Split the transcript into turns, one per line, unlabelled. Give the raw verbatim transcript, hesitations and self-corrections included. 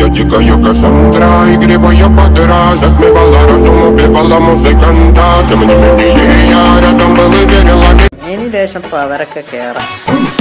Я дикая Кассандра, игривая подра, затмевала разум, убивала музыканта. Тем не менее я рядом был и верила.
ഇനി ലേശം പവരൊക്കെ കേറാം.